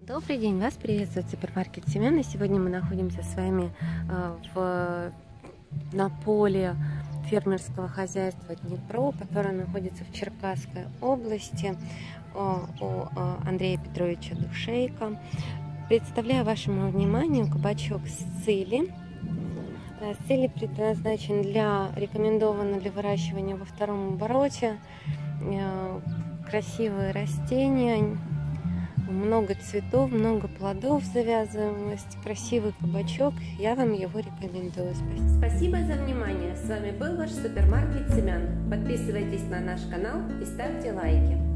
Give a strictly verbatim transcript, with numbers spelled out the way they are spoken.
Добрый день, вас приветствует супермаркет Семен. И сегодня мы находимся с вами в, на поле фермерского хозяйства Днепро, которое находится в Черкасской области, у Андрея Петровича Душейко. Представляю вашему вниманию кабачок Сцилли. Сцилли предназначен для, рекомендован для выращивания во втором обороте. Красивые растения, много цветов, много плодов, завязываемость, красивый кабачок. Я вам его рекомендую. Спасибо. Спасибо за внимание. С вами был ваш супермаркет Семян. Подписывайтесь на наш канал и ставьте лайки.